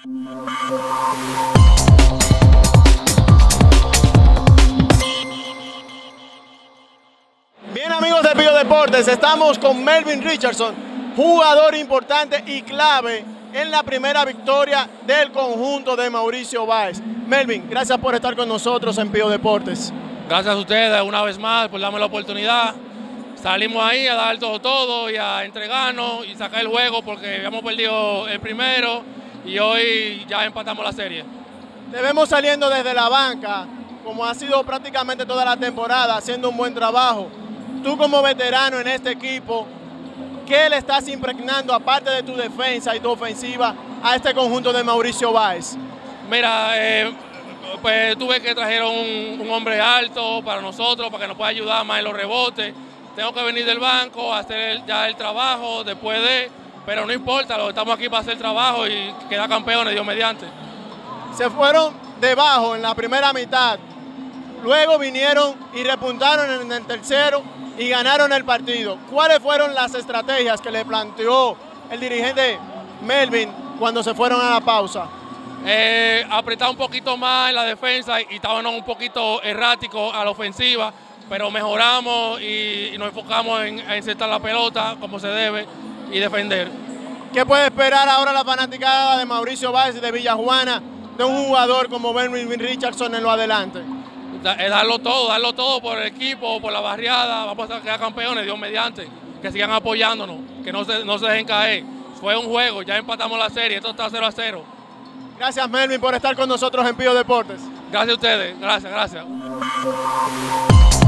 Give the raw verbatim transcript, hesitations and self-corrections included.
Bien, amigos de Pío Deportes, estamos con Melvin Richardson, jugador importante y clave en la primera victoria del conjunto de Mauricio Báez. Melvin, gracias por estar con nosotros en Pío Deportes. Gracias a ustedes una vez más por darme la oportunidad. Salimos ahí a dar todo todo y a entregarnos y sacar el juego porque habíamos perdido el primero y hoy ya empatamos la serie. Te vemos saliendo desde la banca, como ha sido prácticamente toda la temporada, haciendo un buen trabajo. Tú como veterano en este equipo, ¿qué le estás impregnando, aparte de tu defensa y tu ofensiva, a este conjunto de Mauricio Báez? Mira, eh, pues tuve que trajeron un, un hombre alto para nosotros, para que nos pueda ayudar más en los rebotes. Tengo que venir del banco a hacer el, ya el trabajo después de, pero no importa, estamos aquí para hacer el trabajo y quedar campeones, Dios mediante. Se fueron debajo en la primera mitad, luego vinieron y repuntaron en el tercero y ganaron el partido. ¿Cuáles fueron las estrategias que le planteó el dirigente Melvin cuando se fueron a la pausa? Eh, apretar un poquito más en la defensa y estábamos un poquito erráticos a la ofensiva, pero mejoramos y, y nos enfocamos en, en insertar la pelota como se debe y defender. ¿Qué puede esperar ahora la fanaticada de Mauricio Báez y de Villajuana de un jugador como Melvin Richardson en lo adelante? Es darlo todo, darlo todo por el equipo, por la barriada. Vamos a quedar campeones, Dios mediante. Que sigan apoyándonos, que no se, no se dejen caer. Fue un juego, ya empatamos la serie, esto está cero a cero. Gracias, Melvin, por estar con nosotros en Pío Deportes. Gracias a ustedes, gracias, gracias.